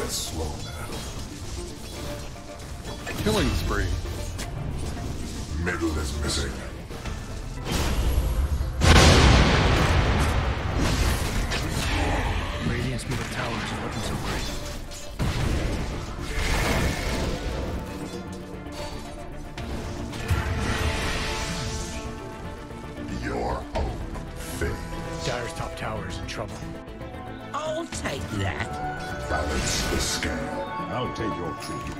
slow now. Killing spree. Middle is missing. Radiant's middle tower isn't looking so great. Your hope fades. Dire's top tower is in trouble. I'll take that. Balance the scale. I'll take your tribute.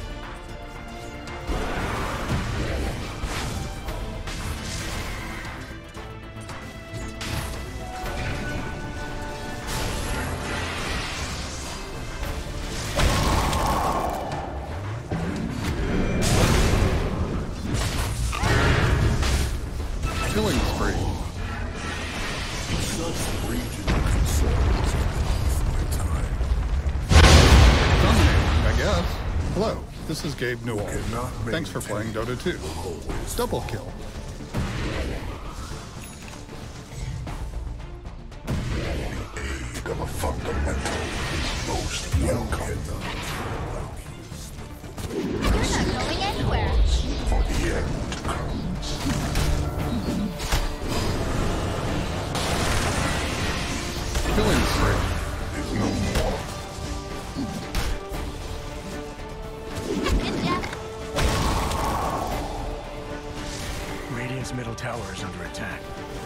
Killing spree. Such regional concerns my time. Dominating, I guess. Hello, this is Gabe Newell. Cannot Thanks for playing maintain Dota 2. always Double kill. aid of a fundamental is most welcome. You're not going anywhere. For the end comes. Killing spree. Is no more. Good job. Radiant's middle tower is under attack.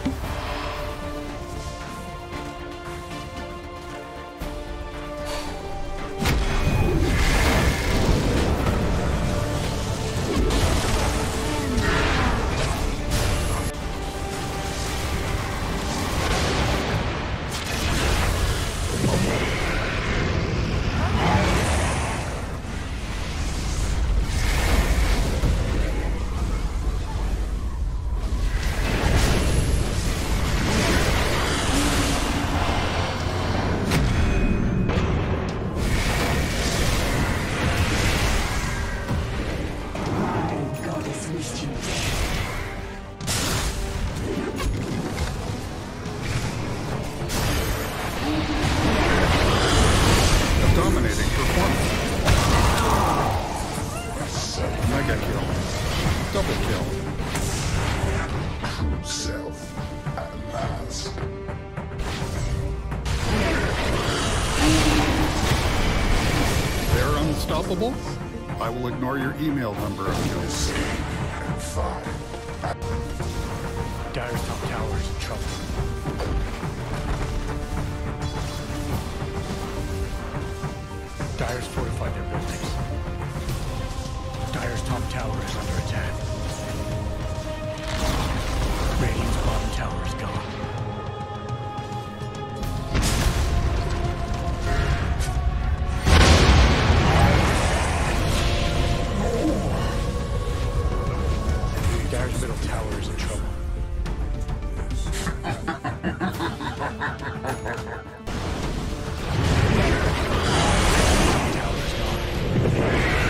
A dominating performance. Mega kill. Double kill. True self at last. They're unstoppable? I will ignore your email number until And five. Dire's top tower is in trouble. Dire's fortified their buildings. Dire's top tower is under attack. Radiant's bottom tower is gone. Dire's middle tower is in trouble. Tower is gone.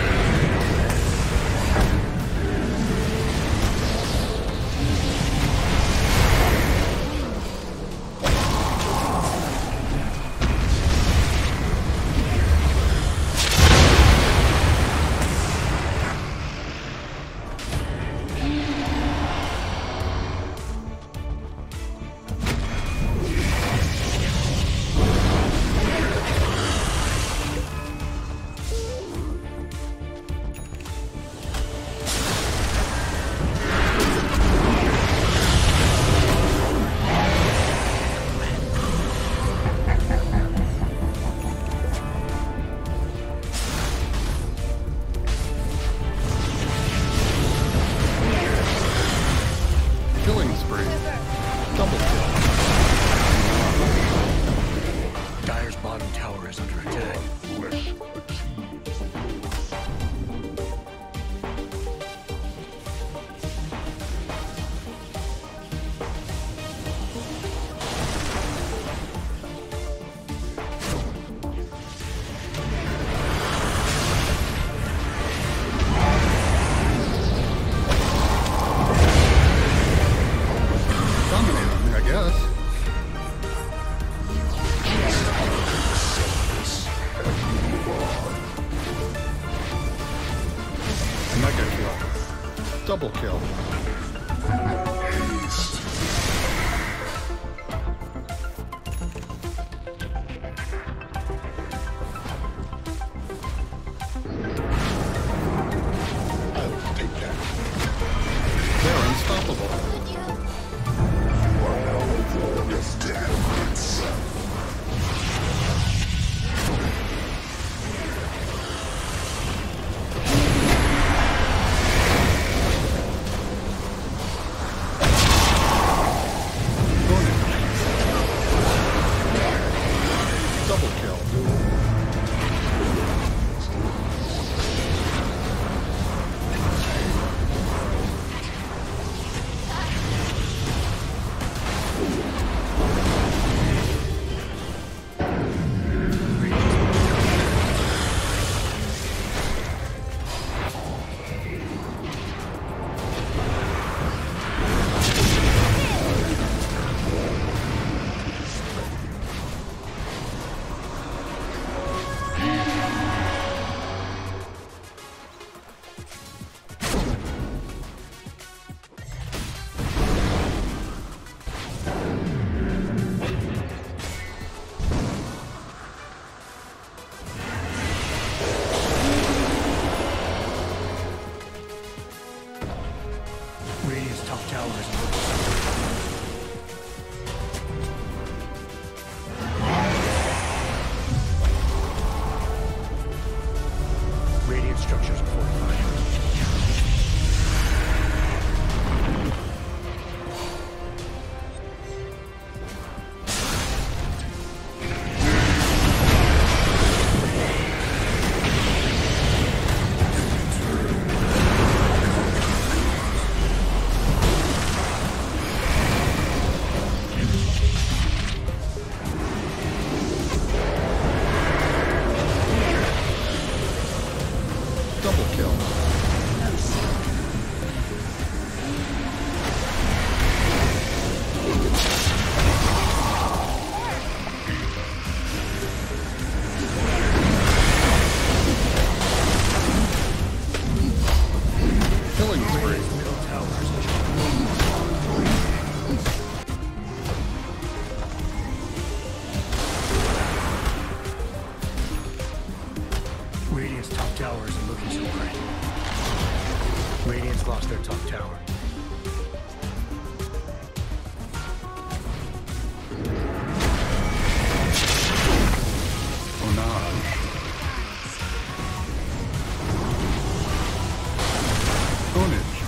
Double kill. Haste. I'll take that. They're unstoppable. While is death itself. Double kill. Radiant's top tower is Radiant structures are fortified. Double kill. Killing spree. Middle towers. Radiant's top tower isn't looking so great. Radiant's lost their top tower. Onage. Onage.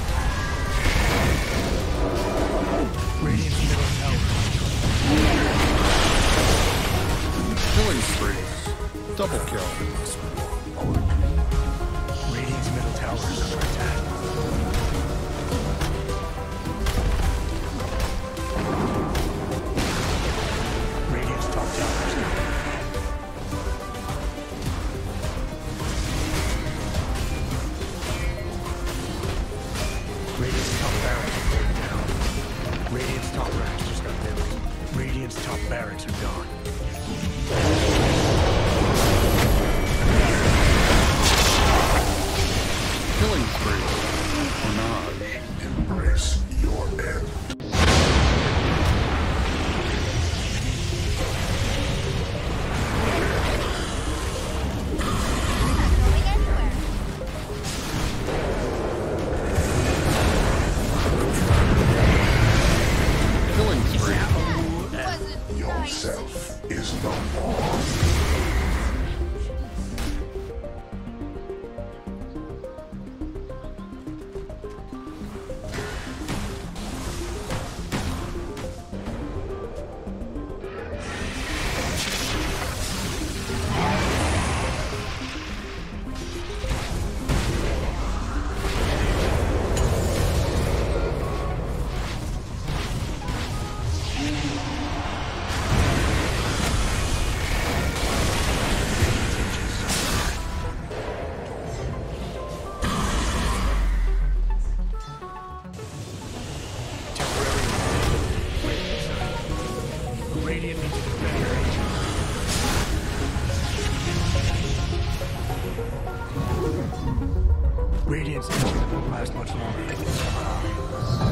Radiant's middle tower. Killing spree. Double kill. Radiant's middle tower is under attack. Radiant's inhibitor won't last much longer.